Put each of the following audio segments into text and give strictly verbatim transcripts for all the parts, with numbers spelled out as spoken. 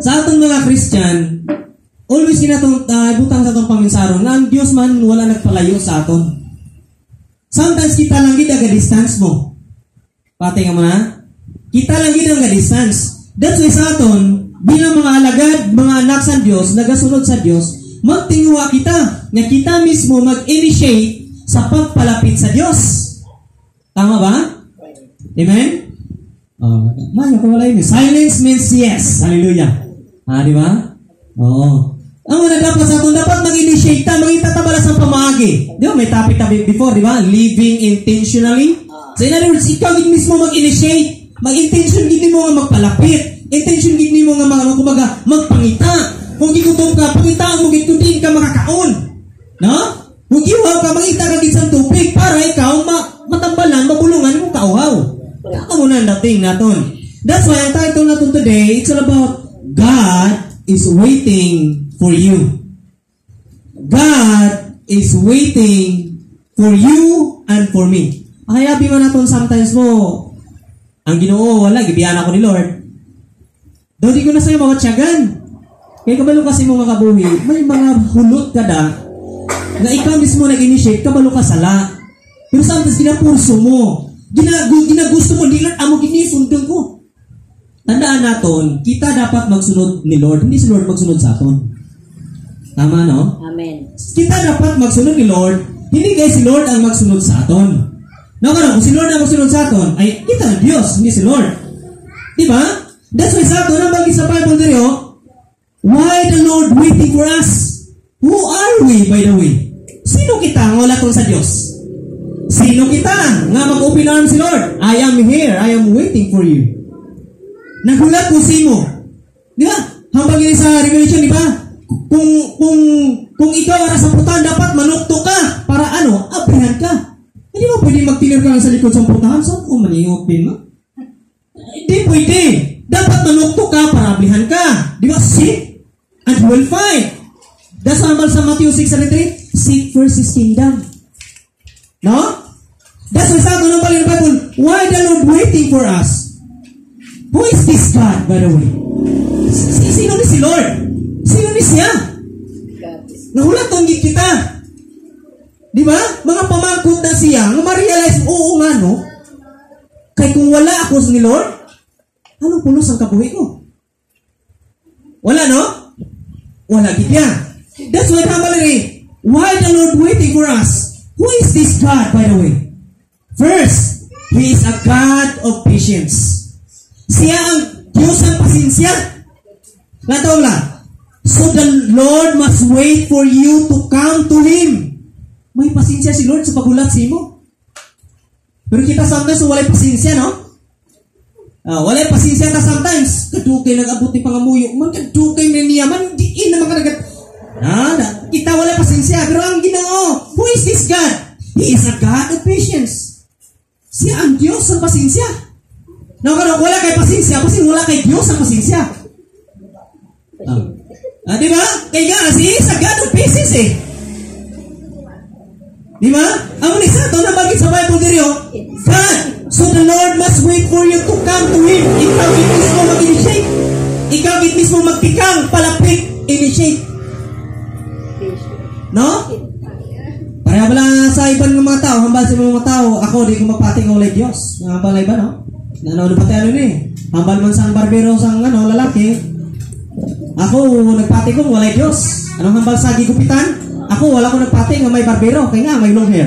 Sa atong mga Christian, always kinatong uh, butang sa atong paminsaron na ang Dios man wala nagpalayo sa aton. Sometimes kita lang gid aga distance mo. Pati nga mga kita lang gid aga distance. That's why sa aton bilang mga alagad, mga anak sa Dios, nagasunod sa Dios, magtinguha kita nga kita mismo mag-initiate sa pagpalapit sa Dios. Tama ba? Amen? Oh, man, ako wala yun. Silence means yes. Hallelujah. Ah, di ba? Oo. Ang una dapat sa atin, dapat mag-initiate ta, mag-itatabala sa pamagi. Di ba? May topic tabi before, di ba? Living intentionally. So in other words, ikaw gid mismo mag-initiate. Mag-intention gid mo nga magpalapit. Intention gid mo nga mga kumbaga magpangita. Kung gigutom ka, pangitaan mo gid kung di ka makakaon. No? Kung giwaw ka, mangita ka gid sa tubig para ikaw ma matambalan, mabulungan mo kauhaw. Ako muna ang dating naton. That's why ang title natin today, it's all about God is waiting for you. God is waiting for you and for me. Ayabi man natin sometimes mo, ang Ginoo wala, gibiyan ako ni Lord. Daw di ko na sa'yo mawatsagan. Kaya kabalo kasi mo makabuhi, may mga hulot ka da, na ikaw mismo nag-initiate, kabalo ka sala. Pero sometimes ginapurso mo. Ginagu, ginagusto mo, Lord, amo ginisundong ko. Tandaan natin, kita dapat magsunod ni Lord, hindi si Lord magsunod sa atin. Tama, no? Amen. Kita dapat magsunod ni Lord, hindi guys si Lord ang magsunod sa atin. No, kung si Lord ang magsunod sa atin, ay kita ang Diyos, hindi si Lord. Diba? That's why sa atin, ang bagi sa Bible dito, why the Lord waiting for us? Who are we, by the way? Sino kita ang wala tong sa Diyos? Sino kita nga mag-open arms si Lord? I am here. I am waiting for you. Nagulat po sino. Di ba? Hambang yun sa Revelation, di ba? Kung, kung, kung ikaw ara sa putahan, dapat manukto ka para ano? Abrihan ka. Hindi mo pwede magtilir ka lang sa likod sa putahan. Saan kung mani-open mo? Hindi pwede. Dapat manukto ka para abrihan ka. Di ba? Seek and you will find. That's hambal sa Matthew six thirty-three. Seek first His kingdom. No? That's why sa atin ng Bible, why the Lord waiting for us? Who is this God, by the way? Sino ni si Lord? Sino ni siya? Nahulat tonggit kita. Di ba? Mga pamangkot na siya, nga ma-realize, oo nga, no? Kaya kung wala ako ni Lord, anong pulos ang kabuhi ko? Wala, no? Wala gitya. That's why namalari, why the Lord waiting for us? Who is this God, by the way? First, He is a God of patience. Siya ang Diyos ng pasensya. Nataw lang. So the Lord must wait for you to come to Him. May pasensya si Lord sa pagulat sa imo. Pero kita sometimes walay pasensya, no? Uh, walay pasensya ka sometimes. Kadukay nag-abot ni pangamuyo. Man kadukay na niya. Man diin naman ka nag- Ah, kita wala pasensya. Pero ang Ginoo, who is this God? He is a God of patience. Siya ang Diyos ng pasensya. No, kung wala kay pasensya, kasi wala kay Diyos ang pasensya. Ah, ah di ba? Kaya nga, he is a God of patience eh. Di ba? Ang isa, ito na bagay sa Bible dito, God, so the Lord must wait for you to come to Him. Ikaw git mismo mag-initiate. Ikaw git mismo magpikang, palapit, initiate. No? Pareha ba lang sa ibang mga tao, hambal sa mga tao, ako di ko magpating ng walay Diyos. Mga hambal na iba, no? Ano, ano pati ano ni? Hambal man sa barbero sa ano, lalaki. Ako, nagpati ko, walay Diyos. Anong hambal sa gigupitan? Ako, wala ko nagpati ng may barbero, kaya nga, may long hair.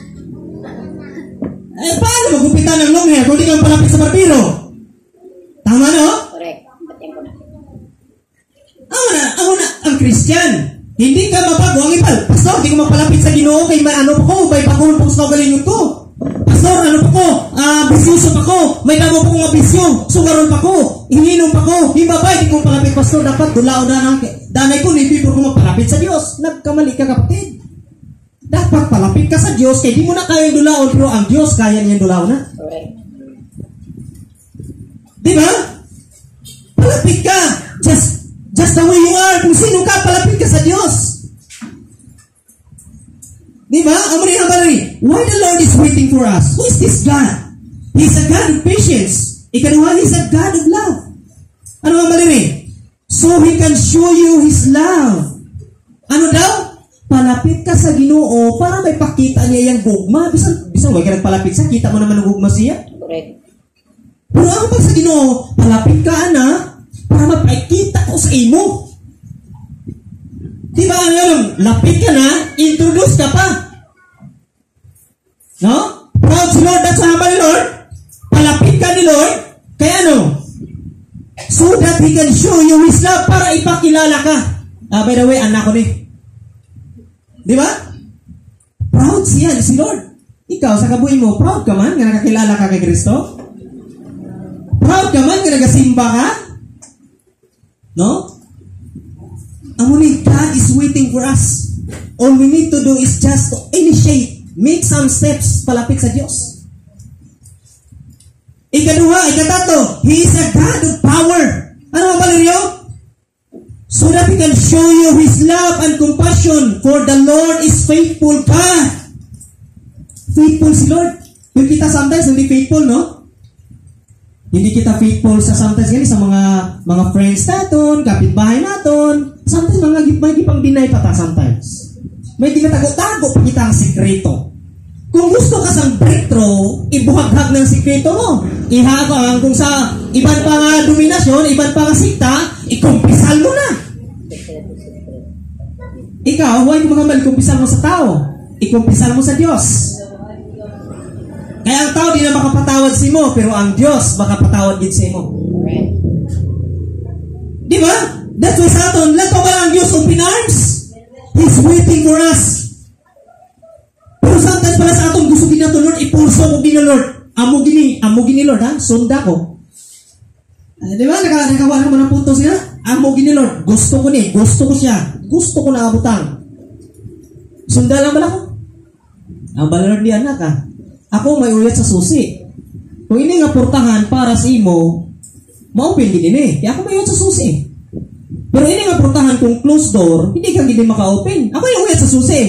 Eh, paano magupitan ng long hair kung di ka palapit sa barbero? Tama, no? Correct. Pating ko na. Ako na, ako na, ang Christian. Hindi ka mabago ang ipal. Pastor, hindi ko mapalapit sa Ginoo kay may ano pa ko, may bakon po sa galing ko. Pastor, ano pa ko? Ah, uh, bisyoso pa ko. May damo po nga bisyo. Sugaron pa ko. Ininom pa ko. Himbabay, hindi ko palapit, Pastor. Dapat dulao na ng danay ko, hindi ko mapalapit sa Diyos. Nagkamali ka, kapatid. Dapat palapit ka sa Diyos, kaya di mo na kayang dulaon, pero ang Diyos kaya niyang dulaon na. Correct. Di ba? Palapit ka. Just Just the way you are. Kung sino ka, palapit ka sa Diyos. Di ba? Amari amari. Why the Lord is waiting for us? Who is this God? He's a God of patience. Ikaduha, He's a God of love. Ano amari? So He can show you His love. Ano daw? Palapit ka sa Ginoo para may pakita niya yung gugma. Bisan, bisan, huwag ka nagpalapit sa, kita mo naman ang gugma siya. Correct. Pero ako pag sa Ginoo, palapit ka na, para mapakita ko sa imo. Diba ano yun? Lapit ka na, introduce ka pa. No? Proud si Lord, that's what ni Lord. Palapit ka ni Lord, kaya ano? So that He can show you His love para ipakilala ka. Ah, by the way, anak ko ni. Di ba? Proud siya si Lord. Ikaw, sa kabuhi mo, proud ka man nga nakakilala ka kay Kristo? Proud ka man nga nagasimba ka? No? Amuni, God is waiting for us. All we need to do is just to initiate, make some steps palapit sa Diyos. Ikaduha, ikatato, He is a God of power. Ano ang Valerio? So that He can show you His love and compassion, for the Lord is faithful God. Faithful si Lord. Yung kita sometimes hindi faithful, no? Hindi kita faithful sa sometimes gani sa mga mga friends naton, kapitbahay naton. Sometimes mga may gipang deny pa ta sometimes. May ginatago-tago pa kita ang sikreto. Kung gusto ka sang breakthrough, ibuhaghag ng sikreto mo. Ihagang kung sa iban pa nga dominasyon, iban pa nga sikta, ikumpisal mo na. Ikaw, huwag mo mga ikumpisal mo sa tao. Ikumpisal mo sa Diyos. Kaya ang tao di na makapatawad si mo, pero ang Diyos makapatawad din si mo. Di ba? That's why sa aton, lato ba ang Diyos open arms? He's waiting for us. Pero sometimes pala sa aton, gusto gina to Lord, ipulso ko gina Lord. Amo gini, amo gini Lord, ha? Sunda ko. Uh, di ba? Nakawala mo ng punto siya? Amo gini Lord, gusto ko ni, gusto ko siya. Gusto ko na abutang. Sunda lang bala ko? Ang bala Lord di anak, ha? Ako may uyat sa susi. Kung ini nga portahan para sa imo, ma-open din ini. Kaya ako may uyat sa susi. Pero ini nga portahan kung closed door, hindi kang hindi maka-open. Ako yung uyat sa susi.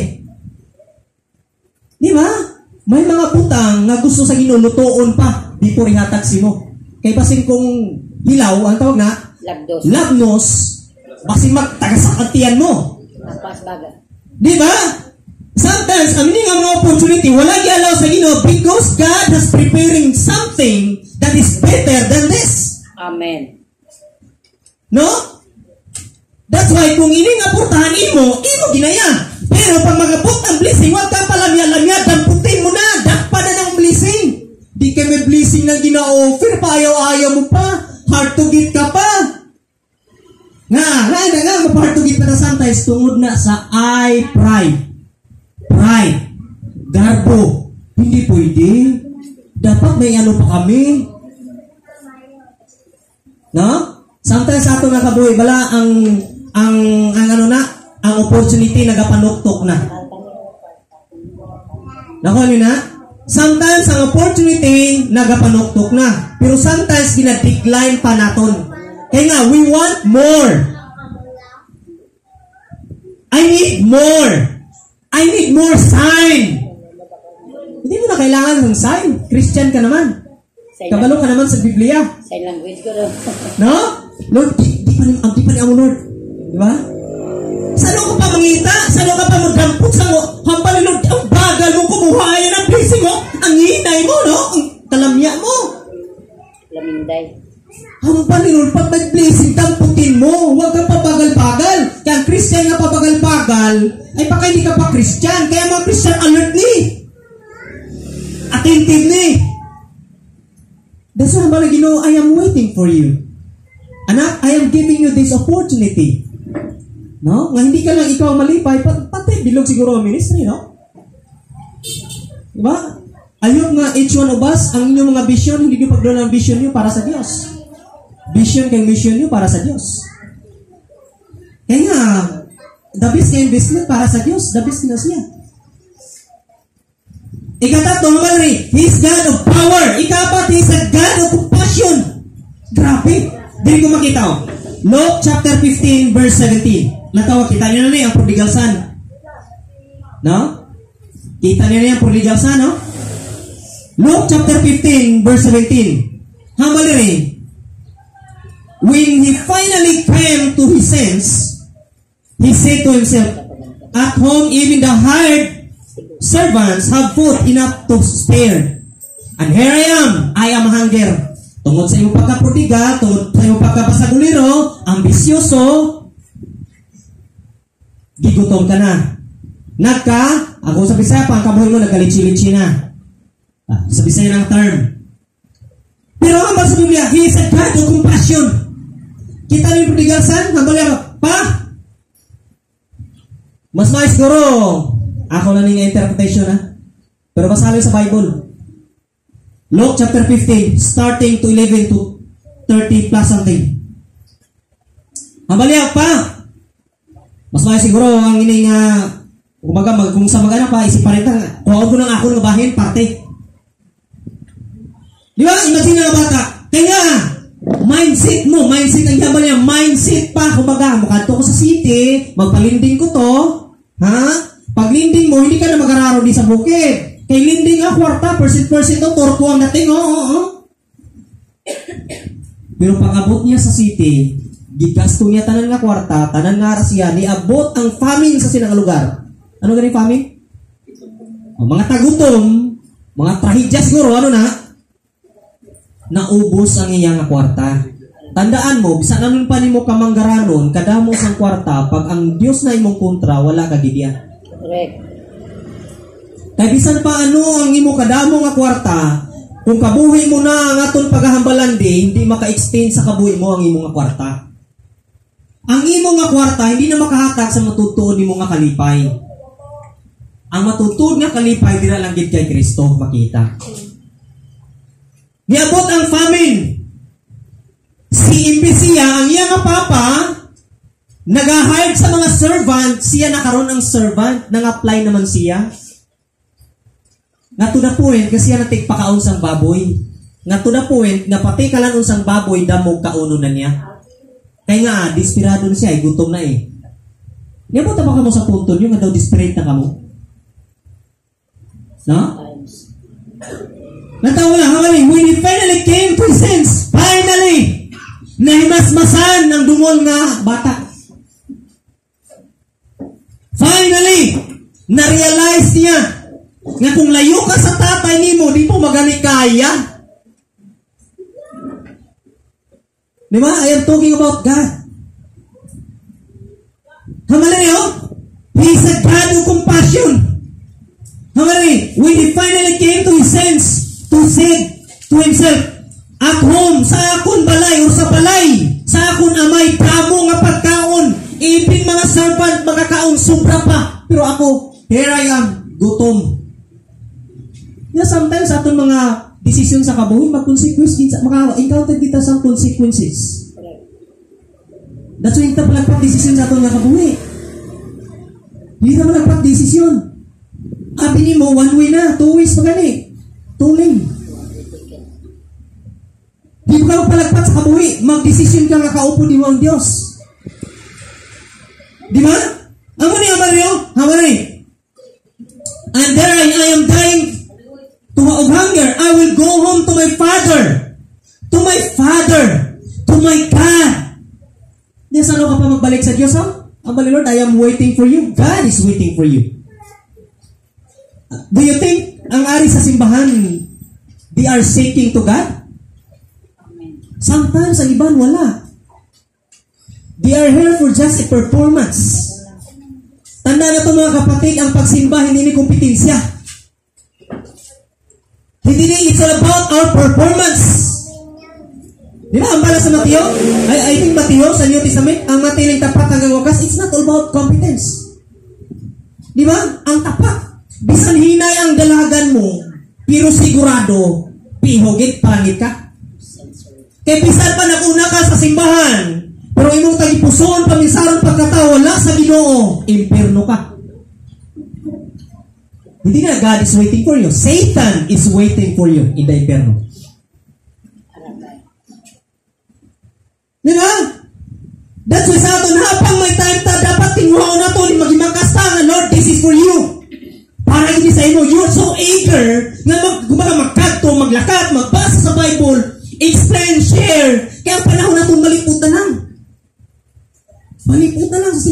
Di ba? May mga putang nga gusto sa ginulutoon pa before ihatag si mo. Kaya basin kung hilaw, ang tawag na? Labdos. Labnos. Basin magtagasakatian mo. Apas baga. Di ba? Sometimes, aminin nga mga opportunity, wala i-allow sa Ginoo because God has preparing something that is better than this. Amen. No? That's why kung ini nga portahan imo, imo ginaya. Pero pag magabot ang blessing, huwag ka palamya-lamya, damputin mo na, dakpa na ng blessing. Di ka may blessing na gina-offer, pa ayaw-ayaw mo pa, hard to get ka pa. Nga, nga, nga, nga, hard to get pa na sometimes, tungod na sa I, pride. Pride. Garbo. Hindi pwede. Dapat may ano pa kami. No? Sometimes ato nga kabuhi, bala ang, ang, ang ano na, ang opportunity nagapanuktok na. Nako ano na? Sometimes ang opportunity nagapanuktok na. Pero sometimes gina-decline pa naton. Kaya nga, we want more. I need more. I need more sign. Hindi mo na kailangan ng sign. Christian ka naman. Kabalo ka naman sa Biblia. Sign language ko daw. No? Lord, di, di pa ni, di pa ni ako, Lord. Di ba? Saan ka pa mangita? Saan ka pa magdampot sa mo? Hambal ni Lord, ang bagal mo kumuha yan ang blessing mo. Ang hinay mo, no? Ang talamya mo. Laminday. Hambal ni Lord, pag may blessing, damputin mo. Huwag ka pa bagal-bagal. Kaya ang Christian nga pa bagal-bagal, ay baka hindi ka pa Christian. Kaya mga Christian alert ni. Attentive ni. That's why hambal ni Ginoo, I am waiting for you. Anak, I am giving you this opportunity. No? Nga hindi ka lang ikaw malipay, pati bilog siguro ang ministry, no? Diba? Ayok nga each one of us, ang inyong mga vision, hindi nyo pagdoon ang vision nyo para sa Diyos. Vision kang mission nyo para sa Diyos. Kaya nga, the best na investment para sa Diyos, the best na siya. Ikatatlo, Valerie, He's God of power. Ikapat, He's a God of compassion. Grabe. Dili ko makita, oh. Luke chapter fifteen, verse seventeen. Natawa, kita niyo na niya ang prodigal son. No? Kita niyo na niya ang prodigal son, no? Luke chapter fifteen, verse seventeen. Hambali rin. when he finally came to his sense, he said to himself, at home even the hired servants have food enough to spare. And here I am, I am hunger. Tungod sa iyong pagkaprodigal, tungod sa iyong pagkapasaguliro, ambisyoso, gigutom ka na. Nagka, ako sa Bisaya, pangkabuhay mo, nagkalitsi-litsi na. Ah, sa Bisaya ng term. Pero ang sa Biblia, he is a God of compassion. Kita niyo yung prodigal son, hambal niya, pa, mas mais siguro, ako na niya interpretation ha. Pero basahin sa Bible. Luke chapter fifteen, starting to eleven to thirty plus something. Hambal niya, pa, mas mais siguro ang ining uh, kumbaga, mag, kung sa mag-anak pa, isip pa rin ta, kuhaan ko ng ako ng bahin, parte. Di ba? Imagine na bata. Kaya, mindset mo, mindset ang hambal niya, mindset pa, kumbaga, mukadto ko sa city, magpalinding ko to, ha? Pag linding mo, hindi ka na mag-araro di sa bukid. Kay linding nga, kwarta, percent-percent to, torko ang dating, oo, oo, oo. Pero pag abot niya sa city, gigasto niya tanan nga kwarta, tanan nga rasya, niabot ang famine sa silang lugar. Ano ganing famine? O, mga tagutom, mga trahedya siguro, ano na? Naubos ang iyang kwarta. Tandaan mo, bisa naman pa ni mo kamanggaranon, kadamo sang kwarta, pag ang Diyos na imong kontra, wala ka gidya. Correct. Kaya bisan pa ano ang imo kadamo nga kwarta, kung kabuhi mo na ang aton paghahambalan di, hindi maka-extend sa kabuhi mo ang imo nga kwarta. Ang imo nga kwarta, hindi na makahatag sa matutuod ni mo nga kalipay. Ang matutuod nga kalipay, dira lang gid kay Kristo makita. Niabot ang famine. Si Imbisiya, ang iya nga papa, nag-hired sa mga servant, siya nakaroon ang servant, nang-apply naman siya. Nga to the point, kasi yan natik pakaon sang baboy. Nga to the point, nga pati kalan unsang baboy, damog kauno na niya. Kaya nga, desperado na siya, eh, gutom na eh. Niabot na ba ka mo sa punto niyo, nga daw desperate na ka mo? No? Natawa lang, hawali, when he finally came to his sense, finally, nahimasmasan ng dungol nga bata. Finally, na-realize niya nga kung layo ka sa tatay ni mo, di po magani kaya. Di ba? I am talking about God. Hamala niyo? He is a God of compassion. Hamala niyo? When he finally came to his sense, to say to himself, at home, sa akon balay o sa balay, sa akon amay, kamo nga pagkaon, even mga servant, magkakaon, sobra pa. Pero ako, here I am, gutom. Yeah, sometimes aton mga desisyon sa kabuhi, mag-consequences, maka-encounter kita sa consequences. That's why ito palagpak desisyon sa aton nga kabuhi. Hindi na malagpak desisyon. Abi ni mo, one way na, two ways pa gani. Two lane. Di mo ka palagpak sa kabuhi, mag-desisyon ka nga kaupo di mo ang Diyos. Di ba? Ang mani, ang mani, ang mani. And there I, I am dying to of hunger. I will go home to my father. To my father. To my God. Di saan ka pa magbalik sa Diyos, ha? Ang bali, Lord, I am waiting for you. God is waiting for you. Do you think ang ari sa simbahan, they are seeking to God? Sometimes, ang iban, wala. They are here for just a performance. Tanda na ito mga kapatid, ang pagsimba, hindi ni kompetensya. Hindi ni, it's all about our performance. Di ba, ang bala sa Mateo? I, I think Mateo sa New Testament, ang matiling tapat hanggang wakas, it's not all about competence. Di ba? Ang tapat. Bisan hinay ang dalagan mo, pero sigurado, pihogit, pangit ka. Kaya bisan pa nag-una ka sa simbahan, pero imong tagipuson, paminsaron pagkatao, wala sa Ginoo, impierno ka. Hindi na God is waiting for you. Satan is waiting for you in the impierno. Di ba? That's why sa aton, hapang may time ta, dapat tinguhaw na ito, magimangkasta, Lord, this is for you. Para hindi sa ino, you're so eager, nga mag, gumaga magkadto, maglakad, magbasa sa Bible, explain, share. Kaya ang panahon na itong malipot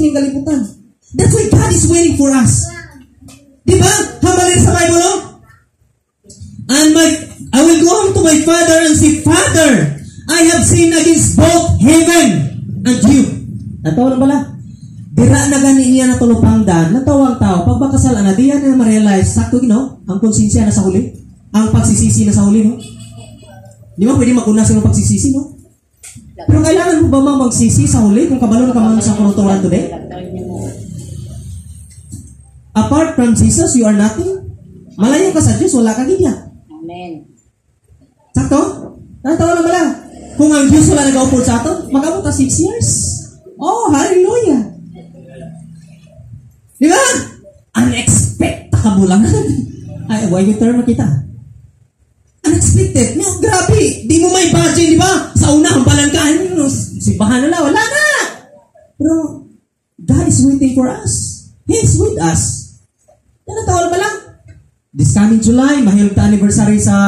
sining kalibutan. That's why God is waiting for us. Di ba? Hamalin sa Bible, no? And my, I will go home to my father and say, Father, I have sinned against both heaven and you. Natawa na pala. Dira na gani niya na tulupangdan. Natawa ang tao. Pag bakasalan na, diyan na ma-realize, sakto, no? Ang konsensya na sa huli. Ang pagsisisi na sa huli, no? Di ba pwede magunas ng pagsisisi, no? Pero kailangan mo ba mang magsisi sa huli kung kabalo na kamang sa kuruturan today? Apart from Jesus, you are nothing. Malayo ka sa Diyos, wala ka gidya. Amen. Sakto? Natawa na pala. Kung ang Diyos wala nag-upod sa ato, mag-abot na six years. Oh, hallelujah. Di ba? Unexpected lang. Ay, why you turn makita? Unexpected. No, grabe. Di mo may budget, di ba? Sa una, hampalan ka. Ano, simbahan na lang. Wala na. Pero, God is waiting for us. He is with us. Yan ang tawal pa lang. This coming July, mahirap ta anniversary sa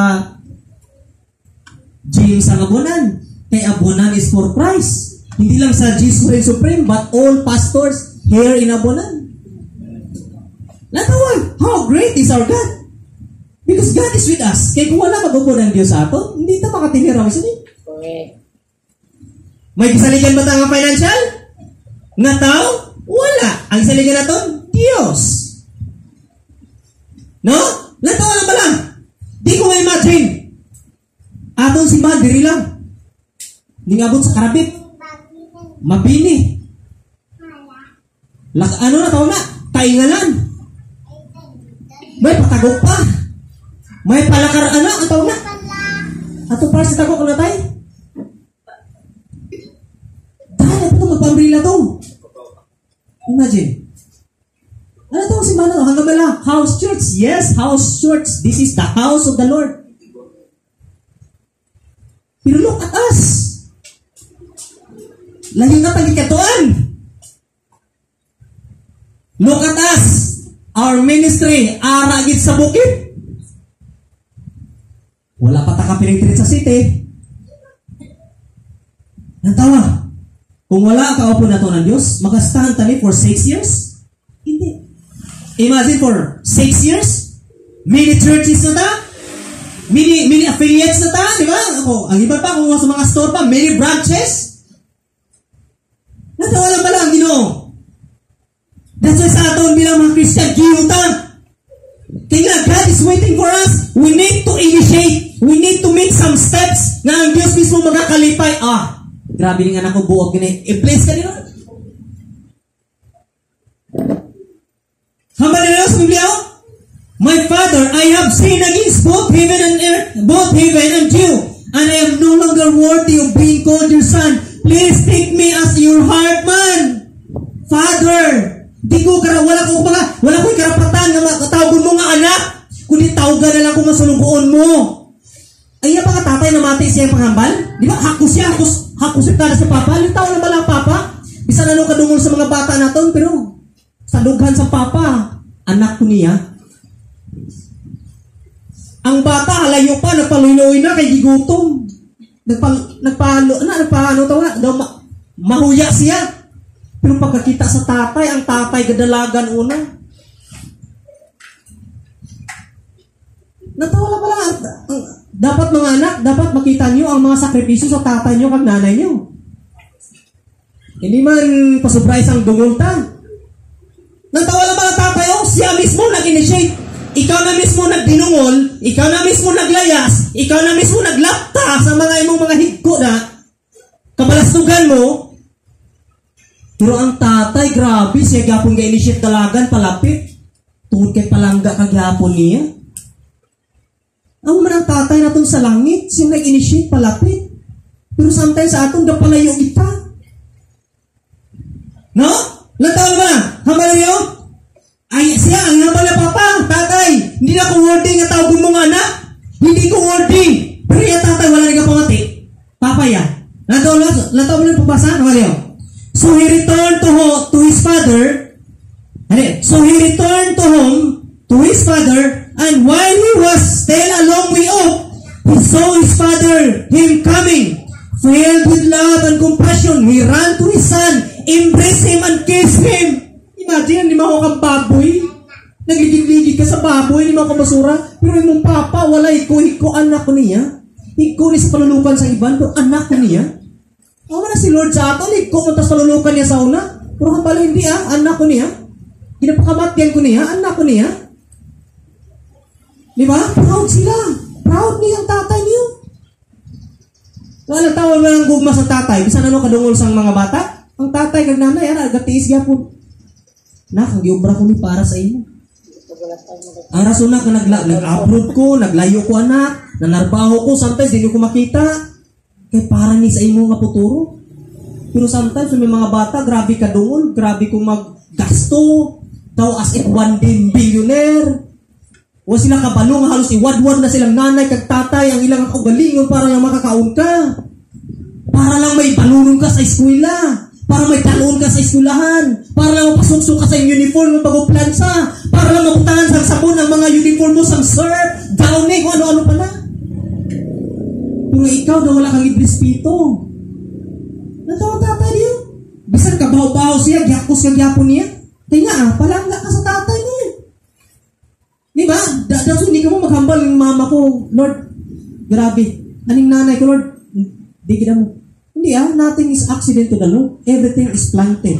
James ang Abonan. Kaya Abonan is for Christ. Hindi lang sa Jesus Supreme, but all pastors here in Abonan. Natawal, how great is our God? Because God is with us. Kaya kung wala mag-upod ang Diyos sa ato, hindi ito makatinira. Correct. May kisaligan ba tayo financial? Nga tao? Wala. Ang kisaligan natin, Diyos. No? Natawa lang ba lang? Di ko ma-imagine. Atong simbahan, diri lang. Hindi nga abot sa karabit. Mabini. Lak ano na tawag na? Taingalan. May patagok pa. May palakar, ano, ang tawag na? Ato para sa tagok na tayo. Dahil ito magpambrila to. Imagine. Ano ito si Mano? Hanggang bala? House church. Yes, house church. This is the house of the Lord. Pero look at us. Lagi nga pagkikatuan. Look at us. Our ministry, aragit sa bukid. Wala pa takapiring-tirit sa city. Nantawa. Kung wala ka upo na to ng Diyos, magastahan tani for six years? Hindi. Imagine for six years, many churches na ta, many, many affiliates na ta, di ba? Ako, ang iba pa, kung sa mga store pa, many branches. Natawa lang pala ang Ginoo. That's why sa aton bilang mga Christian, giyuta. Kaya God is waiting for us. We need to initiate. We need to make some steps na ang Diyos mismo magakalipay. Ah, grabe rin nga na ko buot. I-place ka nila. Hamba nila sa Biblia, my Father, I have sinned against both heaven and earth, both heaven and you, and I am no longer worthy of being called your son. Please take me as your heart man. Father, di ko kara, wala ko mga, wala ko karapatan na matawgon mo nga anak, kundi tawgan na lang kung masulunggoon mo. Ay, yung mga tatay na mati siya yung panghambal, di ba? Hakos siya, hakos, hakos siya sa papa. Litaw na ba lang papa? Bisa na nung kadungol sa mga bata natin, pero sa dughan sa papa, anak ko niya. Ang bata, halayo pa, nagpaluloy na kay gigutom. Nagpal, nagpalo, na, nagpaano tawa, daw ma, mahuya siya. Pero pagkakita sa tatay, ang tatay gadalagan una. Natawa na pala, dapat mga anak, dapat makita niyo ang mga sakripisyo sa tatay niyo kag nanay niyo. Hindi man pasurprise ang dungultan. Natawa na pala tatay, oh, siya mismo nag-initiate. Ikaw na mismo nagdinungol, ikaw na mismo naglayas, ikaw na mismo naglapta sa mga imong mga higko na kabalastugan mo. Pero ang tatay, grabe, siya gapon ga-initiate dalagan, palapit. Tungkol kay palangga kagyapon niya. Ang manang tatay natin sa langit, siya nag-initiate, palapit. Pero sometimes sa atong gapalayo kita. No? Lantawan ba? Hamalayo? Ay, siya, ang hambal na papa, tatay, hindi na ko wording nga tawag mong anak. Hindi ko wording. Pero yung tatay, wala nang pangati. Papa yan. Lantawan ba? Lantawan ba yung pabasa? Hamalayo? So he returned to home, to his father. So he returned to home to his father, and while he was still a long way off, he saw his father him coming. Filled with love and compassion, he ran to his son Embrace him and kiss him. Imagine, hindi mo ako kang baboy. Nagligid-ligid ka sa baboy, hindi mo ako basura. Pero yung mong papa, wala iko, iko, anak ko niya. Iko ni sa palulukan sa iban, pero anak ko niya. Ako na si Lord sa ato, iko mo tas palulukan niya sa una. Pero kung pala hindi ah, anak ko niya. Ginapakamatyan ko niya, anak ko niya. Di ba? Proud sila. Proud niya ang tatay niyo. Wala tawag mo ng gugma sa tatay. Bisan ano kadungol sang mga bata? Ang tatay kag nanay, ara, gatiis gyapon. Nak, ang giobra ko ni para sa imo. Ang rason na, nagla, nag-upload ko, naglayo ko anak, nanarbaho ko, sometimes hindi ko makita. Kaya para ni sa imo nga puturo. Pero sometimes may mga bata, grabe ka dungol, grabe kong maggasto. Daw as if one day billionaire. O sila kabalong, halos iwadwad na silang nanay kag tatay, ang ilang kaugalingon para lang makakaon ka. Para lang may balunong ka sa eskwela. Para may talon ka sa eskwelahan. Para lang mapasuksok ka sa uniform ng bago plansa. Para lang mabutangan sa sabon ang mga uniform mo sa surf, downing, kung ano-ano pa na. Pero ikaw daw wala kang ibrispito. Natawag tatay niyo. Bisan ka baho-baho siya, gyakos kang gyapon niya. Kaya nga, ah, palangga ka sa tatay niya. Di ba? That's why hindi ka mo maghambal yung mama ko, Lord, grabe. Aning nanay ko, Lord, di kita mo. Hindi ah, nothing is accident to the Lord. Everything is planted.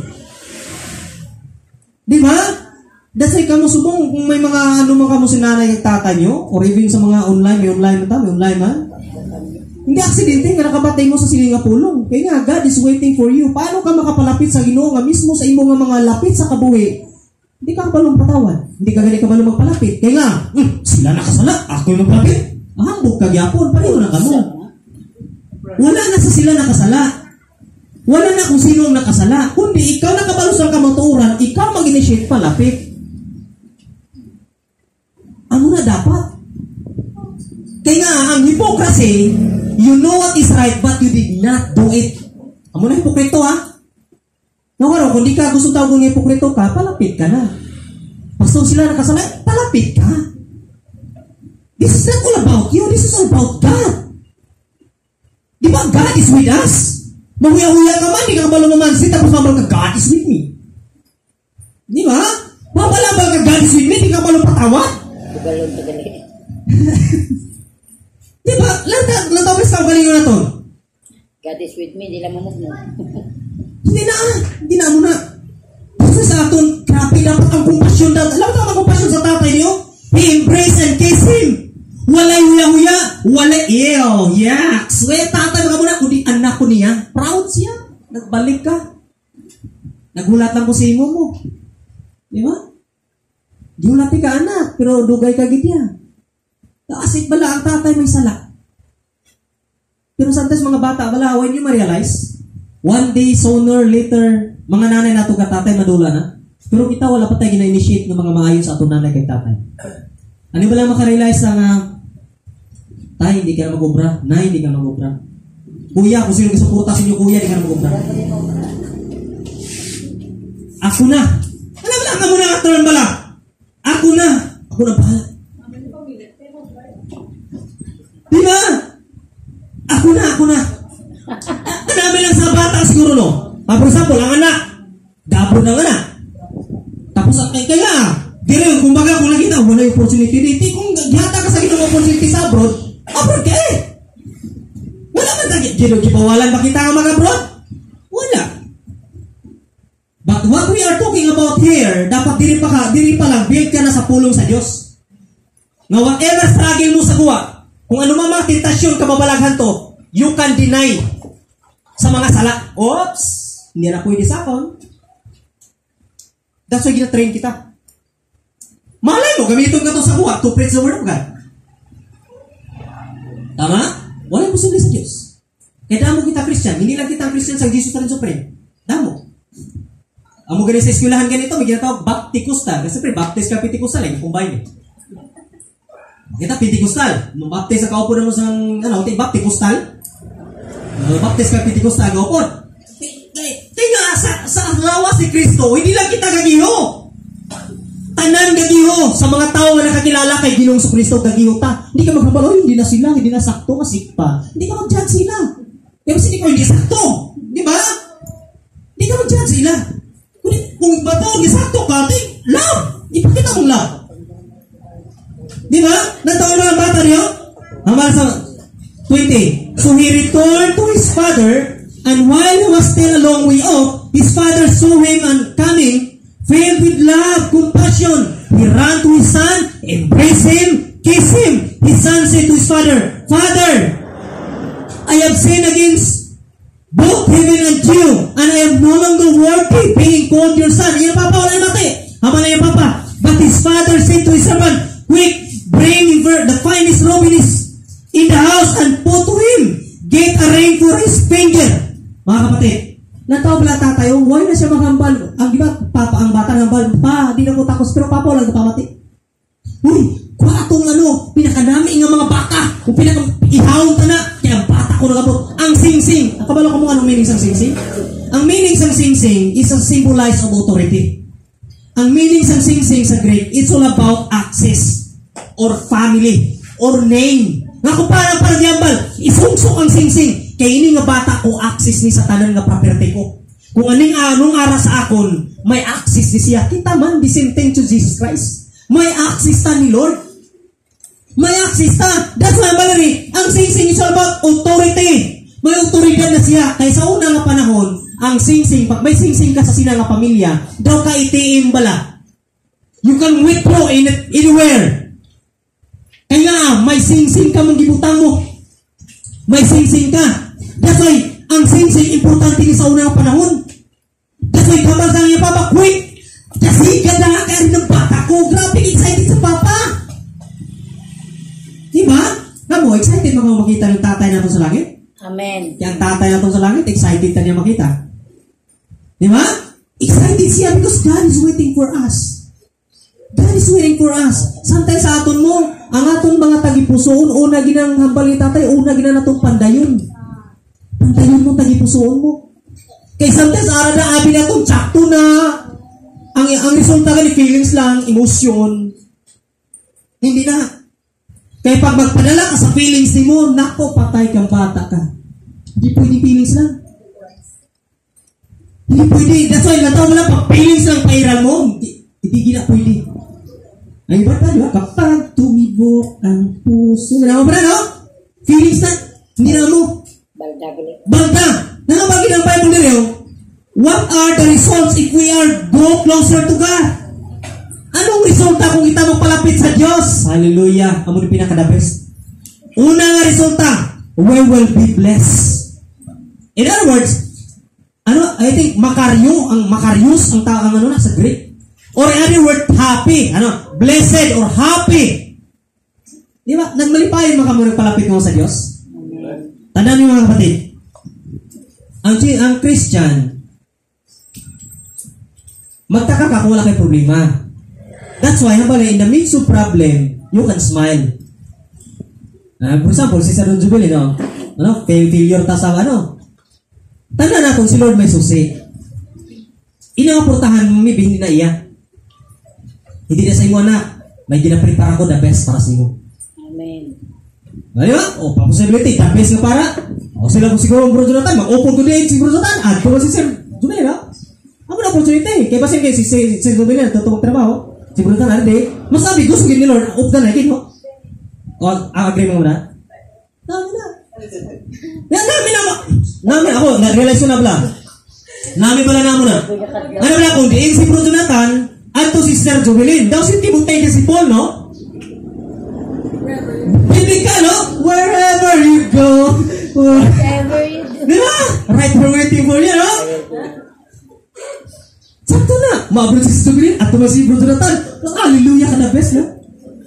Di ba? That's why kamo subong, kung may mga ano mga kamo si nanay at tatay nyo, or even sa mga online, may online na ta, may online man. Hindi aksidente nga nakabatay mo sa siling nga pulong. Kaya nga, God is waiting for you. Paano ka makapalapit sa Ginoo nga mismo sa imo nga mga lapit sa kabuhi? Hindi ka kabalong patawan. Hindi ka gani kabalong magpalapit. Kaya nga, hmm, sila nakasala, ako yung magpalapit. Ahambog ka gyapon, pareho na kamo. Wala na sa sila nakasala. Wala na kung sino ang nakasala. Kundi ikaw nakabalo sa kamatuuran, ikaw mag-initiate palapit. Ano na dapat? Kaya nga, ang hypocrisy, you know what is right, but you did not do it. Amo na hipokrito ha? Nakaro, kung di ka gusto tawag ng hipokrito ka, palapit ka na. Pastor sila nakasala, palapit ka. This is not all about you, this is all about God. Di ba God is with us? Mahuya-huya ka man, di ka kabalo mamansin, tapos mabal ka, God is with me. Di ba? Mabalabal ka, God is with me, di ka kabalo patawad. Tugalon, tugali. Di ba? Lanta, lanta ko sa galing na to. God is with me, di lang mo mo. Hindi na, hindi na mo na. Kasi sa aton, grabe dapat ang kumpasyon dapat. Alam mo ang kumpasyon sa tatay niyo? He embrace and kiss him. Walay huya-huya, walay, ew, yaks. Wait, tatay mo ka muna, kundi anak ko niya. Proud siya. Nagbalik ka. Nagulat lang ko sa imo mo. Di ba? Giulati ka anak, pero dugay ka gitya. Kasi bala ang tatay may sala. Pero sometimes mga bata, bala, when you ma-realize, one day, sooner, later, mga nanay nato ka tatay, madula na. Pero kita wala pa tayo gina-initiate ng mga maayon sa atong nanay kay tatay. Ano ba lang makarealize na nga, tay, hindi ka na mag-ubra. Nay, hindi ka na mag-ubra. Kuya, kung sino kisuporta sa inyo, kuya, hindi ka na mag-ubra. Ako na. Alam lang, ako na, atron bala. Ako na. Ako na bahala. Di ba? Ako na, ako na. Kadami lang sa bata siguro, no? Ah, for example, ang anak. Dabo ng anak. Tapos, kaya, kaya, di rin, kumbaga, kung nakita, wala yung opportunity dito. Kung gihata ka sa ginong opportunity sa abroad, abroad ka eh. Wala man tayo. Gino, gibawalan ba kita ang mga abroad? Wala. But what we are talking about here, dapat diri pa ka, diri pa lang, build ka na sa pulong sa Diyos. Nga whatever struggle mo sa buwa, kung ano mga tentasyon kababalaghan to, you can deny sa mga sala. Oops! Hindi na pwede sa akon. That's why gina-train kita. Malay mo, gamitin ka to sa buwa to preach the word of God. Tama? Wala yung posible sa Diyos. Kaya damo kita Christian. Hindi lang kita ang Christian sa Jesus na rin supreme. Damo. Ang mo ganit sa eskwelahan ganito, may ginatawag baptikustal. Kasi pre, baptist ka Pentekustal, eh, combine eh. Kita Pentekustal. Nung baptist sa kaupo na mo sa, ano, baptikustal. Nung baptist ka Pentekustal, kaupo. Tingnan, sa, sa lawas ni Kristo, hindi lang kita gagiho. Tanan gagiho. Sa mga tao na nakakilala kay Ginoong sa Kristo, gagiho ta. Hindi ka magbabalo, hindi na sila, hindi na sakto, kasi pa. Hindi ka mag-judge sila. Kaya kasi hindi ko hindi sakto. Di ba? Hindi ka mag-judge. Love sila. Kung, kung bato, gisakto ka, di, love. Ipakita mong love. Di ba? Nataon na ang bata niyo? Ang bata sa twenty. So he returned to his father, and while he was still a long way off, his father saw him and coming, filled with love, compassion. He ran to his son, embraced him, kissed him. His son said to his father, Father, I have sinned against both heaven and you, and I am no longer worthy being called your son. Iya papa, wala na mati. Haba na yung papa. But his father said to his servant, Quick, bring the finest robe in, his, in the house and put to him. Get a ring for his finger. Mga kapatid, nataw pala tatayo, why na siya maghambal? Ang iba, papa, ang bata ng pa, di na ko takos, pero papa, wala nagpapati. Uy, kuha atong ano, pinakanami nga mga bata, kung pinaka-ihawang ka na, kaya ang bata ko nagabot. Ang sing-sing, nakabalo ko mo anong meaning sa sing-sing? Ang meaning sa sing-sing is a symbolize of authority. Ang meaning sa sing-sing sa Greek, it's all about access, or family, or name. Nga kung parang parang yambal, isungsok ang sing-sing, kaya ini nga bata ko access ni sa tanan nga property ko. Kung aning anong ara sa akon, may access ni siya. Kita man, the same thing to Jesus Christ. May access ta ni Lord. May access ta. That's why balari, ang sing-sing is all about authority. May autoridad na siya. Kaya sa una nga panahon, ang sing-sing, pag may sing-sing ka sa sina nga pamilya, daw ka itiim bala. You can withdraw in it, anywhere. Kaya may sing-sing ka mong gibutang mo. May sing-sing ka. That's why, ang sing-sing importante ni sa unang panahon. That's why, kapag sa niya, Papa, quick! Kasi ka na nga kaya ng bata ko. Grabe, excited sa Papa. Diba? Kamu, excited mo makita ng tatay natin sa langit? Amen. Yang tatay natin sa langit, excited na niya makita. Diba? Excited siya because God is waiting for us. God is waiting for us. Sometimes sa aton mo, ang aton mga tagipusoon, una ginang hambal ni tatay, una ginang natong pandayon. Pandayon mo tagipusoon mo. Kaya sometimes ara na abi na itong tsakto na. Ang, ang resulta ka ni feelings lang, emotion. Hindi na. Kaya pag magpadala ka sa feelings ni mo, nako, patay kang bata ka. Hindi pwede feelings lang. Hindi pwede. That's why, nataw mo lang, pag feelings lang pairal mo, hindi, hindi gina pwede. Ay, iba tayo, kapag tumibok ang puso. Alam mo ba na, no? Feelings na, hindi na mo. Balda gali. Balda! Nakabagi ng Bible nila, what are the results if we are go closer to God? Anong resulta kung kita magpalapit sa Diyos? Hallelujah! Amo ni pinaka-the best. Una nga resulta, we will be blessed. In other words, ano, I think makaryo, ang makarios ang tao ang ano na sa Greek. Or in other word, happy. Ano? Blessed or happy. Di ba? Nagmalipayan mo ka mo nagpalapit mo sa Diyos? Tandaan niyo mga kapatid. Ang, ang Christian, magtaka ka kung wala kayong problema. That's why, habala, in the midst of problem, you can smile. Uh, for example, si Sir Jubil, no? Ano? Failure ta sa ano? Tanda natin si Lord may susi. Inaportahan mo, maybe hindi na iya. Hindi na sa imo na. May ginaprepare ako the best para sa imo. Amen. Diba? O, possibility, the best nga para. O, sila kung siguro Bro Jonathan, mag-open to the siguro Jonathan. At kung si Sir Jubil, no? Ako na opportunity. Kaya ba siya si Sir Jubil, tutupag trabaho. Si Bro Jonathan, hindi. Mas sabi, gusto gini Lord, up na na, mo. O, agree mo muna? Dami na. Yan, dami na mo. Nami ako, na-realize ko na pala. Nami pala na mo na. Ano pala, kung diin si Bro Jonathan, at to si Sir Jubilin, daw si Timothy na si Paul, no? Hindi ka, no? Wherever you go. Whatever you do. Diba? Right for waiting for you, no? Sakto na. Maabot si Jubilin, at to si Bro Jonathan. Hallelujah ka na best, no?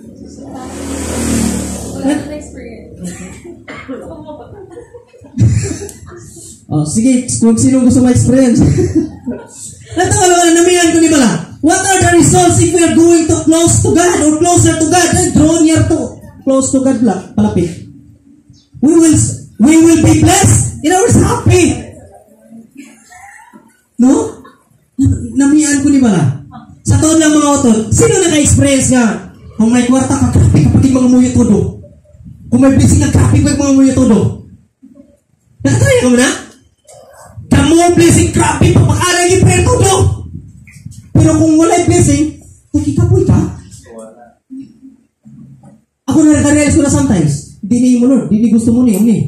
Oh, sige, kung sino gusto ma-experience. Ito, ano, ano, namihan ko ni Bala. What are the results if we are going to close to God or closer to God? Then draw near to close to God, palapit. We will, we will be blessed. In other words, happy. No? Namihan ko ni Bala. Sa taon lang mga otol, sino naka-experience nga? Kung may kwarta ka, grabe kapag mga muyo todo. Kung may blessing ka, grabe kapag mga muyo todo. Nakatry ka mo na? More blessing, grabe, papakalagi pre Dini mo, Lord. Dini gusto mo ni, ni.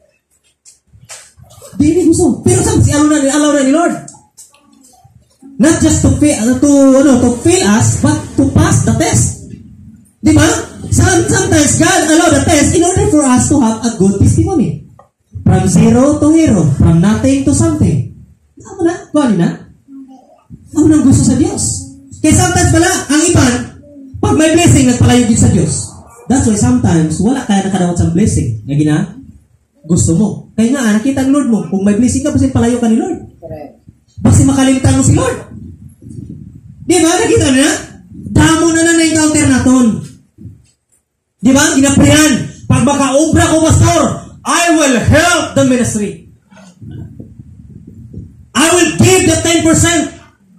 Dini gusto. Pero saan si alaw na ni, alaw na ni Lord? Not just to fail, to, ano, to fail us, but to pass the test. Di ba? Sometimes God allow the test in order for us to have a good testimony. From zero to hero. From nothing to something. Ano na? Kuha na? Ano nang gusto sa Diyos? Kaya sometimes pala, ang iban, pag may blessing, nagpalayo din sa Diyos. That's why sometimes, wala kaya nakadawat sa blessing. Nga gina, gusto mo. Kaya nga, nakita ang Lord mo. Kung may blessing ka, basta palayo ka ni Lord. Basta makalimutan mo si Lord. Di ba? Nakita na? Damo na na na-encounter natin. Di ba? Ginaprihan. Pag makaobra ko, pastor, I will help the ministry. I will give the ten percent.